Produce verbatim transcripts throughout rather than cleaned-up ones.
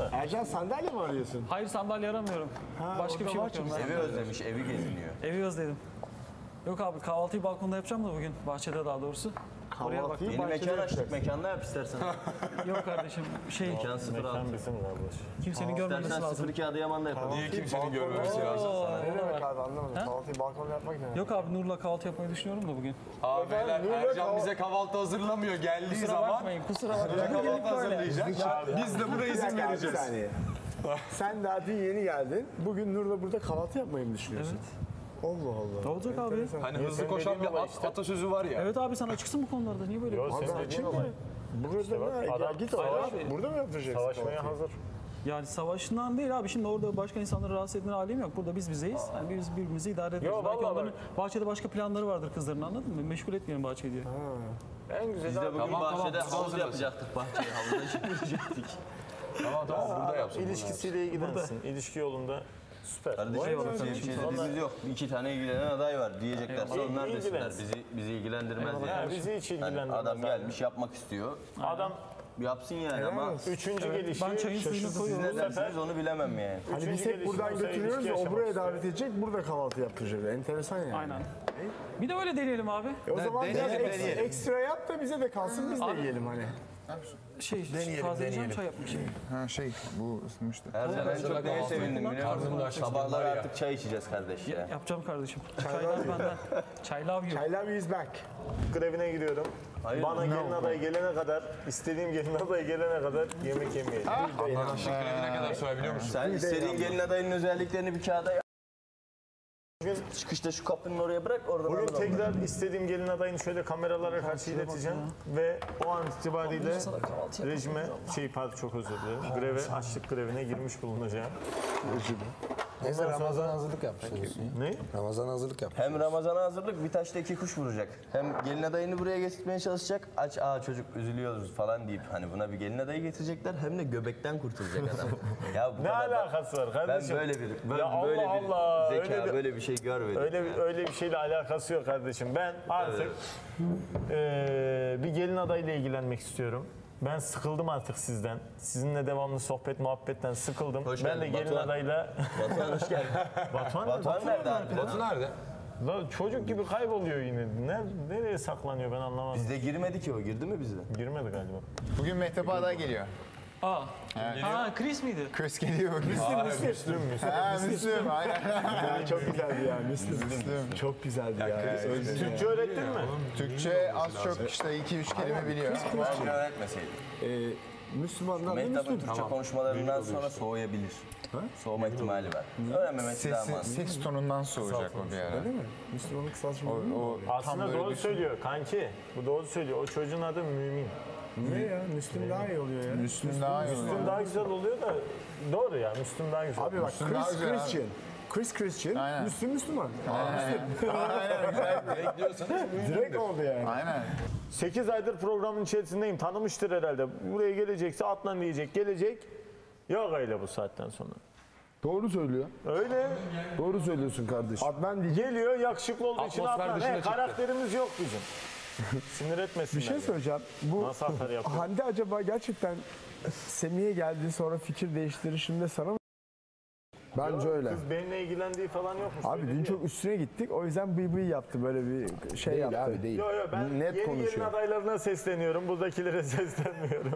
Ercan sandalye mi arıyorsun? Hayır, sandalye aramıyorum. Ha, Başka bir şey var bakıyorum. çünkü. Ben. Evi özlemiş, evi geziniyor. Evi özledim. Yok abi, kahvaltıyı balkonda yapacağım da bugün. Bahçede daha doğrusu. Oraya bak. Yeni mekan açtık, mekanda yap istersen. Yok kardeşim, şey, Mekan sıfır altı. bizim kardeş. kimsenin görmemesi İstersen lazım. sıfır iki Adıyaman'da yapalım. Niye kimsenin görmemesi lazım? Ne demek abi anlamadım. Kahvaltıyı balkonda yapmak ne? Yok abi, Nur'la kahvaltı yapmayı düşünüyorum da bugün. Abi beyler, Nurla Ercan kahvaltı- bize kahvaltı hazırlamıyor. Geldiği Kusura zaman bakmayın, kusura bize bakmayın. kahvaltı hazırlayacak. Biz de buna Bir izin dakika abi, bir vereceğiz. saniye. Sen daha dün yeni geldin. Bugün Nur'la burada kahvaltı yapmayı mı düşünüyorsun? Evet. Allah Allah. Ne olacak abi? Hani Niye hızlı senin koşan dediğin bir olay at, işte. atasözü var ya. Evet abi, sen açıksın bu konularda. Niye böyle? Yok, Abi senin dediğin açayım olay. mı? Burada İşte bak, ne? Ya adam git savaş- oraya. Burada mı yapacaksın? Savaşmaya kahvaltıyı? hazır. Yani savaşından değil abi. Şimdi orada başka insanları rahatsız etmenin halim yok. Burada biz bizeyiz. Yani biz birbirimizi idare ediyoruz. Yo, Belki vallahi onların bahçede başka planları vardır kızların, anladın mı? Meşgul etmeyelim bahçeyi diye. En güzel Biz de bugün Tamam, tamam, bahçede biz havuz hazırız. yapacaktık, bahçeye havuza çekilecektik. Tamam tamam burada yapsın. İlişkisiyle ilgilensin. İlişki yolunda süper. Kardeşim Eyvallah kimseye bir kardeşim. şey dediğimiz yok. İki tane ilgilenen aday var diyeceklerse Eyvallah. onlar desinler. İlgilensin. Bizi, bizi ilgilendirmez Ha, yani. bizi hiç Hani ilgilendirmez. adam abi. gelmiş yapmak istiyor. Adam Yapsın yani ama üçüncü gelişi Ben çayın suyunu şaşırdı. koyuyorum. siz ne dersiniz onu bilemem yani. Hani biz Üçüncü hep buradan gelişim olsa götürüyoruz ya, ilişki o buraya yaşamak davet edecek, burada kahvaltı yaptıracak. Enteresan yani. Aynen. Bir de öyle deneyelim abi. E o zaman biraz deneyelim, ekstra, deneyelim. ekstra yap da bize de kalsın, biz de Abi- yiyelim hani. Şey, tazeleyeceğim, çay yapmışım. Ha şey bu ısınmıştı. Ercan en çok neye sevindim biliyor Karnım da musun? açtı, Sabahlar var ya. artık çay içeceğiz kardeş ya. Yapacağım kardeşim. Çaylar benden. Çay love you. I love you is back. grevine giriyorum. Hayır, Bana no. gelin adayı gelene kadar, istediğim gelin adayı gelene kadar yemek yemeyeceğim. Bana şık ne kadar sürer biliyor musun? Sen istediğin gelin adayının özelliklerini bir kağıda yaz. Çıkışta şu kapının oraya bırak, oradan Bugün alalım. tekrar istediğim gelin adayını şöyle kameralara karşı ileteceğim ve o an itibariyle rejime, şey pardon çok özür dilerim, greve, açlık grevine girmiş bulunacağım. Neyse Ramazan hazırlık yapmışsınız. Ne? Ramazan hazırlık yap. Hem Ramazan'a hazırlık, bir taşta iki kuş vuracak. Hem gelin adayını buraya getirmeye çalışacak. Aç, aa çocuk üzülüyoruz falan deyip hani buna bir gelin adayı getirecekler. Hem de göbekten kurtulacak adam. Ya bu Ne kadar da- alakası var Ben kardeşim? böyle bir, ben Ya Allah böyle bir Allah, zeka, öyle bir- böyle bir şey görmedim. Öyle bir, öyle bir şeyle alakası yok kardeşim. Ben artık eee, bir gelin adayıyla ilgilenmek istiyorum. Ben sıkıldım artık sizden. Sizinle devamlı sohbet muhabbetten sıkıldım. Hoş ben de geldin, gelin Batuhan. adayıyla... Batuhan hoş geldin. Batuhan, Batuhan nerede abi? Batu nerede? Lan çocuk gibi kayboluyor yine. Nerede, nereye saklanıyor ben anlamadım. Bizde girmedi ki o, girdi mi bizde? Girmedi galiba. Bugün Mehtap aday geliyor. Aa. Ha, Chris miydi? Chris geliyor bugün. Müslüm, Müslüm, Müslüm. Ha Müslüm aynen. Ya çok güzeldi ya, Müslüm. Müslüm. Çok güzeldi ya. Özledim ya. Türkçe öğrettin mi? Türkçe az çok işte iki üç kelime biliyor. Ben öğretmeseydim. Ee, Müslümanlar da Mehtap'ın Müslüm. Türkçe konuşmalarından sonra soğuyabilir. Soğuma ihtimali var. Öğrenmemesi daha Sesi, mantıklı. ses tonundan soğuyacak o bir ara. Değil mi? Müslümanın kısaltma O, değil mi? o tam Aslında böyle doğru bir- söylüyor kanki. Bu doğru söylüyor. O çocuğun adı Mümin. Niye ya? Müslüm daha iyi oluyor ya. Müslüm daha iyi Müslüm oluyor. daha güzel oluyor da doğru ya. Müslüm daha güzel. Abi bak, Müslüm daha Chris güzel abi. Christian. Chris Christian, Aynen. Müslüm Müslüman. Aynen güzel. Direkt oldu yani. Aynen. sekiz aydır programın içerisindeyim. Tanımıştır herhalde. Buraya gelecekse Adnan diyecek. Gelecek. Yok öyle bu saatten sonra. Doğru söylüyor. Öyle. Doğru söylüyorsun kardeşim. Adnan diyecek. Geliyor yakışıklı olduğu için Atmosfer Adnan. dışına He, çıktı. karakterimiz yok bizim. Sinir etmesinler. Bir şey ya. söyleyeceğim. Bu Nasıl atar yapıyor? Hande acaba gerçekten Semih'e geldi sonra fikir değiştirişinde sana mı? Bence öyle. Kız benimle ilgilendiği falan yok mu? Abi dün Söyledi çok üstüne gittik. O yüzden bıy bıy yaptı. Böyle bir şey Değil yaptı. abi değil. ya. Yo yo ben Net yeni gelin konuşuyor. adaylarına sesleniyorum. Buradakilere seslenmiyorum.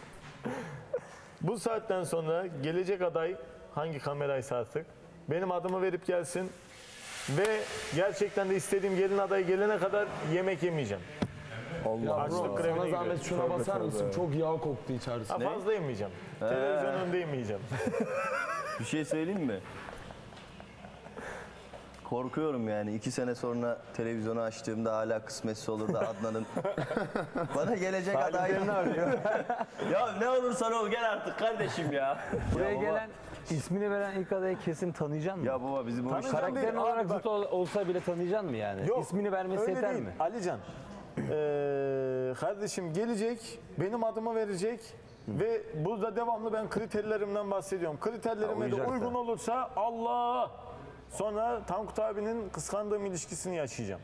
Bu saatten sonra gelecek aday hangi kameraysa artık benim adımı verip gelsin ve gerçekten de istediğim gelin adayı gelene kadar yemek yemeyeceğim. Allah Açlık Allah. grevine Sana giriyorum. zahmet şuna basar mısın? Çok yağ koktu içerisi. Ha, fazla yemeyeceğim. Televizyon önünde yemeyeceğim. Bir şey söyleyeyim mi? Korkuyorum yani iki sene sonra televizyonu açtığımda hala kısmetse olur da Adnan'ın bana gelecek adayını arıyor. Ya ne olursan ol gel artık kardeşim ya. Buraya Ya baba- gelen ismini veren ilk adayı kesin tanıyacaksın mı? Ya baba bizim bu Tanıyacağım Karakterin değil, olarak abi bak. zıt ol- olsa bile tanıyacaksın mı yani? Yok, İsmini vermesi öyle yeter değil. mi? Alican, ee, kardeşim gelecek, benim adımı verecek ve burada devamlı ben kriterlerimden bahsediyorum. Kriterlerime de uyacak da. uygun olursa Allah! Sonra Tankut abinin kıskandığım ilişkisini yaşayacağım.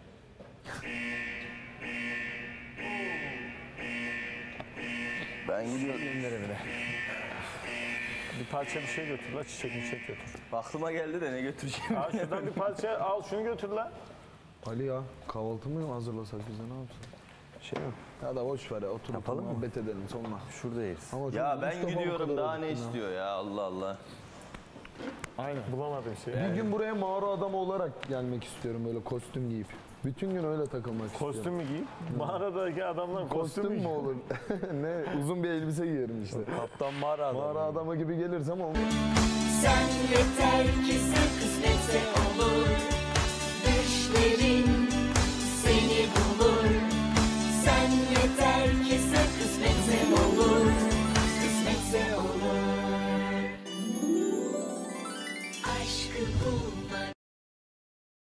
ben gidiyorum. Bir parça bir şey götür la, çiçek çiçek götür. Aklıma geldi de ne götüreceğim. Al şuradan bir parça al, şunu götür la. Ali ya kahvaltı mı hazırlasak bize ne yapsak? Şey yok. Ya da boş ver ya oturup Yapalım mı? muhabbet edelim sonra. Şurada yeriz. Ama çok Ya ben Mustafa bu gidiyorum kadar daha ne olsun ya. istiyor ya Allah Allah. Aynen. Bulamadım şey. Bir gün buraya mağara adamı olarak gelmek istiyorum böyle kostüm giyip. Bütün gün öyle takılmak istiyorum. Kostüm mü giy? Mağaradaki adamlar kostüm, Kostüm mü mü giy? olur? Ne uzun bir elbise giyerim işte. Kaptan mağara adamı. Mağara adamı gibi gelirsem olmaz. Sen yeter ki sen kısmetse olur.